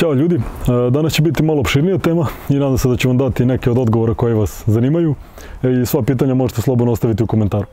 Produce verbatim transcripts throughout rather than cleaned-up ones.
Ćao ljudi, danas će biti malo opširnija tema i nadam se da ću vam dati neke od odgovora koji vas zanimaju i sva pitanja možete slobodno ostaviti u komentaru.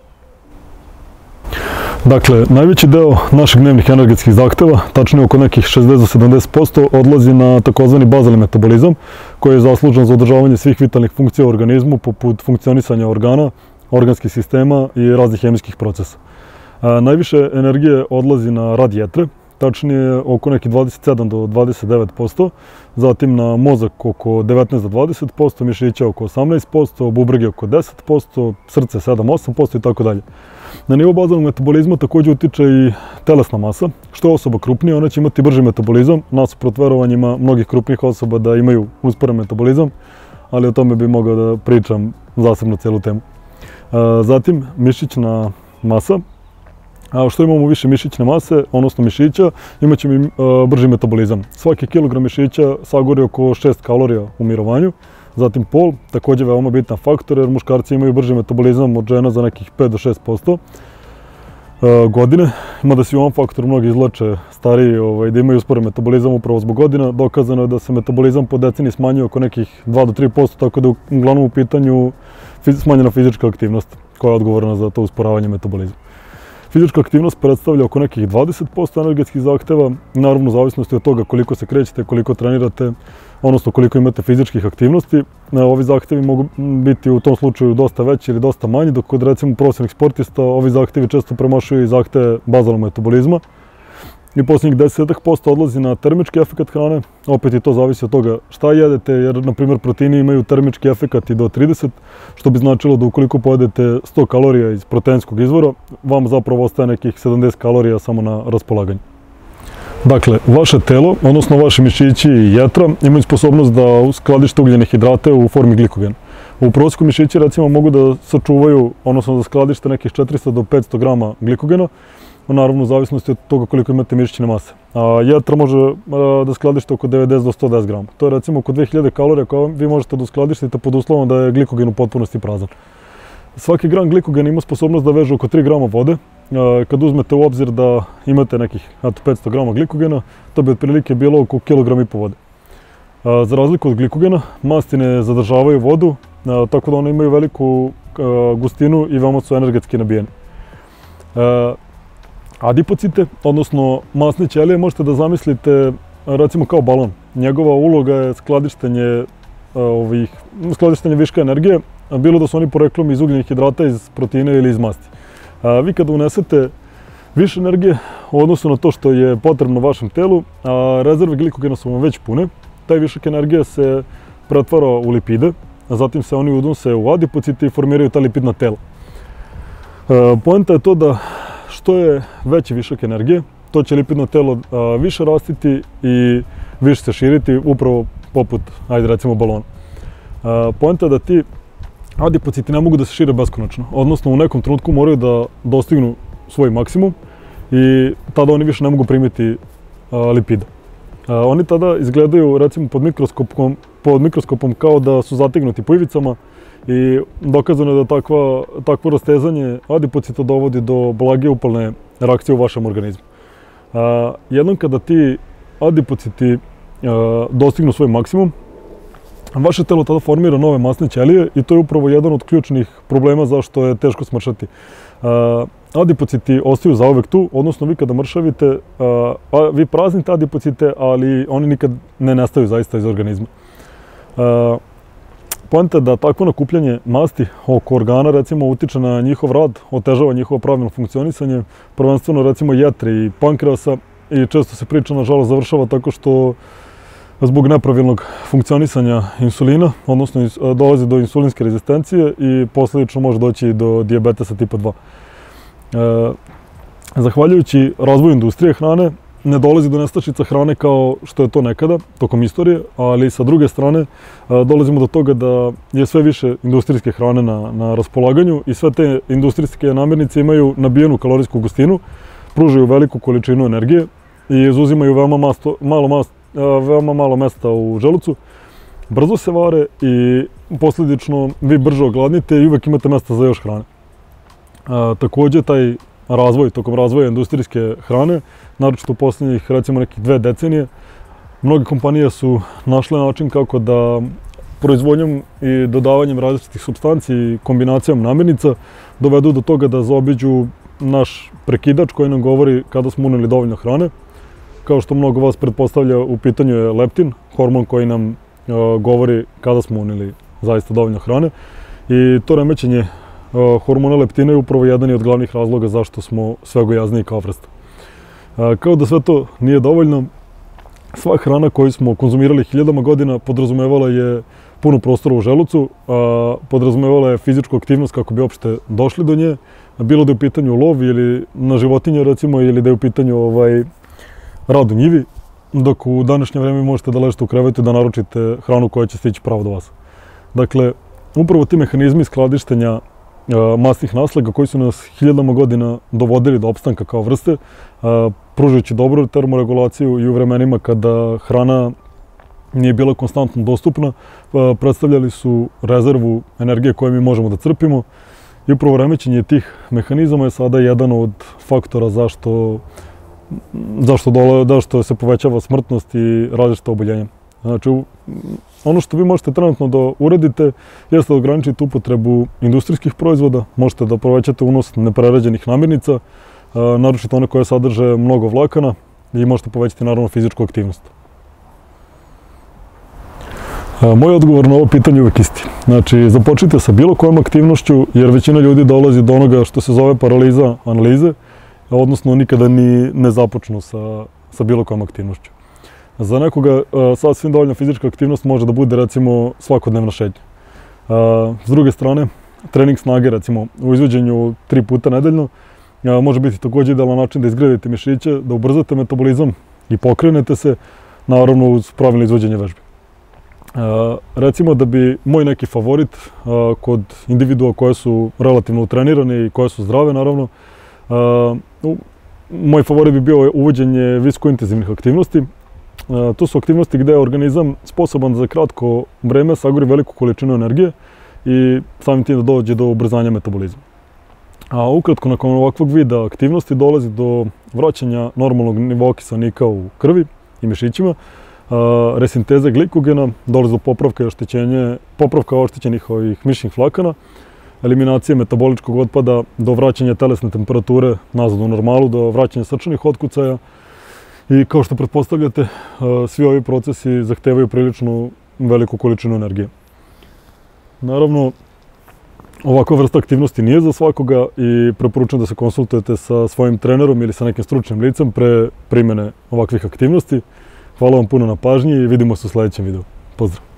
Dakle, najveći deo naših dnevnih energetskih zahteva, tačnije oko nekih šezdeset do sedamdeset posto, odlazi na takozvani bazalni metabolizam koji je zaslužan za održavanje svih vitalnih funkcija u organizmu poput funkcionisanja organa, organskih sistema i raznih hemijskih procesa. Najviše energije odlazi na rad jetre, tačnije oko nekih dvadeset sedam do dvadeset devet posto, zatim na mozak oko devetnaest do dvadeset posto, mišića oko osamnaest posto, bubrege oko deset posto, srce sedam do osam posto i tako dalje. Na nivo bazalnog metabolizma također utiče i telesna masa. Što je osoba krupnija, ona će imati brži metabolizam, nasuprot verovanjima mnogih krupnijih osoba da imaju usporen metabolizam, ali o tome bi mogao da pričam zasebno cijelu temu. Zatim, mišićna masa. A što imamo više mišićne mase, odnosno mišića, imat ćemo i brži metabolizam. Svaki kilogram mišića sagori oko šest kalorija u mirovanju. Zatim pol, također veoma bitan faktor jer muškarci imaju brži metabolizam od žena za nekih pet do šest posto godine. Mada se u ovom faktoru mnogi izlače stariji da imaju usporen metabolizam upravo zbog godina. Dokazano je da se metabolizam po deceniji smanjuje oko nekih dva do tri posto, tako da je uglavnom u pitanju smanjena fizička aktivnost koja je odgovorna za to usporavanje metabolizma. Fizička aktivnost predstavlja oko nekih dvadeset posto energetskih zahteva, naravno u zavisnosti od toga koliko se krećete, koliko trenirate, odnosno koliko imate fizičkih aktivnosti. Ovi zahtevi mogu biti u tom slučaju dosta veći ili dosta manji, dok kod recimo profesionalnih sportista ovi zahtevi često premašuju i zahteve bazalnog metabolizma. I posljednjih deset posto odlazi na termički efekat hrane, opet i to zavisi od toga šta jedete, jer na primjer proteini imaju termički efekat i do trideset, što bi značilo da ukoliko pojedete sto kalorija iz proteinskog izvora, vam zapravo ostaje nekih sedamdeset kalorija samo na raspolaganju. Dakle, vaše telo, odnosno vaši mišići i jetra, imaju sposobnost da uskladište ugljene hidrate u formi glikogena. U prosjeku mišići recimo mogu da sačuvaju, odnosno da skladište nekih četiristo do petsto grama glikogena, naravno u zavisnosti od toga koliko imate mišićne mase. A jetra može da skladište oko devedeset do sto deset grama. To je recimo oko dve hiljade kalorija koje vi možete da uskladištite pod uslovom da je glikogen u potpunosti prazan. Svaki gram glikogena ima sposobnost da veže oko tri grama vode. Kad uzmete u obzir da imate nekih petsto grama glikogena, to bi otprilike bilo oko kilogram i po vode. Za razliku od glikogena, masti ne zadržavaju vodu, tako da one imaju veliku gustinu i veoma su energetski nabijene. Adipocite, odnosno masne ćelije, možete da zamislite recimo kao balon. Njegova uloga je skladištenje, ovih, skladištenje viška energije, bilo da su oni poreklom iz ugljenih hidrata, iz proteina ili iz masti. A, vi kada unesete više energije u odnosu na to što je potrebno vašem telu, a rezerve glikogena su vam već pune, taj višak energije se pretvara u lipide, a zatim se oni unose u adipocite i formiraju ta lipidna tela. A, poenta je to da što je veći višak energije, to će lipidno telo a, više rastiti i više se širiti, upravo poput, ajde recimo, balona. A, poenta je da ti adipociti ne mogu da se šire beskonačno, odnosno u nekom trenutku moraju da dostignu svoj maksimum i tada oni više ne mogu primiti a, lipide. A, oni tada izgledaju recimo pod mikroskopom, pod mikroskopom kao da su zategnuti po ivicama i dokazano je da takva, takvo rastezanje adipocita dovodi do blage upalne reakcije u vašem organizmu. A, jednom kada ti adipociti a, dostignu svoj maksimum, vaše telo tada formira nove masne ćelije i to je upravo jedan od ključnih problema zašto je teško smršati. A, adipociti ostaju zauvek tu, odnosno vi kada mršavite, a, a, vi praznite adipocite, ali oni nikad ne nestaju zaista iz organizma. A, Poenta je da takvo nakupljanje masti oko organa recimo utiče na njihov rad, otežava njihovo pravilno funkcionisanje, prvenstveno recimo jetre i pankreasa i često se priča nažalost završava tako što zbog nepravilnog funkcionisanja insulina, odnosno dolazi do insulinske rezistencije i posljedično može doći do dijabetesa tipa dva. E, zahvaljujući razvoju industrije hrane, ne dolazi do nestašica hrane kao što je to nekada, tokom istorije, ali sa druge strane dolazimo do toga da je sve više industrijske hrane na, na raspolaganju i sve te industrijske namirnice imaju nabijenu kalorijsku gustinu, pružaju veliku količinu energije i izuzimaju veoma, masto, malo, mast, veoma malo mesta u želucu, brzo se vare i posljedično vi brže ogladnite i uvek imate mesta za još hrane. A, također taj razvoj, tokom razvoja industrijske hrane, naročito u posljednjih recimo nekih dve decenije, Mnoge kompanije su našle način kako da proizvodnjom i dodavanjem različitih supstanci i kombinacijom namirnica dovedu do toga da zaobiđu naš prekidač koji nam govori kada smo uneli dovoljno hrane. Kao što mnogo vas pretpostavlja, u pitanju je leptin, hormon koji nam uh, govori kada smo uneli zaista dovoljno hrane. I to remećenje uh, hormona leptina je upravo jedan od glavnih razloga zašto smo sve gojazniji kao vrsta. Uh, kao da sve to nije dovoljno, sva hrana koju smo konzumirali hiljadama godina podrazumevala je puno prostora u želucu, a podrazumevala je fizičku aktivnost kako bi uopšte došli do nje, bilo da je u pitanju lov ili na životinje recimo, ili da je u pitanju ovaj, rad u njivi, dok u današnje vreme možete da ležite u krevetu i da naručite hranu koja će stići pravo do vas. Dakle, upravo ti mehanizmi skladištenja masnih naslaga koji su nas hiljadama godina dovodili do opstanka kao vrste, pružajući dobru termoregulaciju i u vremenima kada hrana nije bila konstantno dostupna, predstavljali su rezervu energije koju mi možemo da crpimo. I upravo remećenje tih mehanizama je sada jedan od faktora zašto, zašto, dole, zašto se povećava smrtnost i različite oboljenja. Znači, ono što vi možete trenutno da uradite jeste da ograničite upotrebu industrijskih proizvoda, možete da povećate unos neprerađenih namirnica, naročito one koje sadrže mnogo vlakana, i možete povećati naravno fizičku aktivnost. Moj odgovor na ovo pitanje je uvijek isti. Znači, započnite sa bilo kojom aktivnošću, jer većina ljudi dolazi do onoga što se zove paraliza analize, odnosno nikada ni ne započnu sa, sa bilo kojom aktivnošću. Za nekoga sasvim dovoljna fizička aktivnost može da bude recimo svakodnevna šetnja. S druge strane, trening snage recimo u izvođenju tri puta nedeljno može biti također idealan način da izgradite mišiće, da ubrzate metabolizam i pokrenete se, naravno uz pravilno izvođenje vežbi. Recimo da bi moj neki favorit kod individua koje su relativno utrenirane i koje su zdrave, naravno, moj favorit bi bio uvođenje visokointenzivnih aktivnosti. To su aktivnosti gde je organizam sposoban za kratko vreme sagori veliku količinu energije i samim tim da dođe do ubrzanja metabolizma. A ukratko, nakon ovakvog vida aktivnosti dolazi do vraćanja normalnog nivoa kiseonika u krvi i mišićima, resinteze glikogena, dolazi do popravka i oštećenja, popravka oštećenih ovih mišićnih vlakana, eliminacije metaboličkog otpada, do vraćanja telesne temperature nazad u normalu, do vraćanja srčanih otkucaja. I kao što pretpostavljate, svi ovi procesi zahtevaju prilično veliku količinu energije. Naravno, ovakva vrsta aktivnosti nije za svakoga i preporučujem da se konsultujete sa svojim trenerom ili sa nekim stručnim licem pre primene ovakvih aktivnosti. Hvala vam puno na pažnji i vidimo se u sljedećem videu. Pozdrav!